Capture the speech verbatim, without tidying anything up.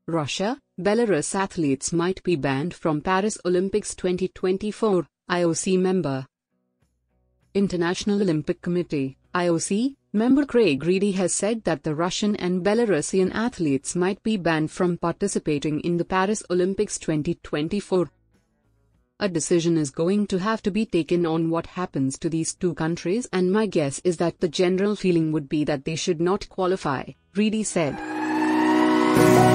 Russia, Belarus athletes might be banned from Paris Olympics twenty twenty-four, I O C member. International Olympic Committee, I O C, member Craig Reedie has said that the Russian and Belarusian athletes might be banned from participating in the Paris Olympics twenty twenty-four. A decision is going to have to be taken on what happens to these two countries, and my guess is that the general feeling would be that they should not qualify, Reedie said.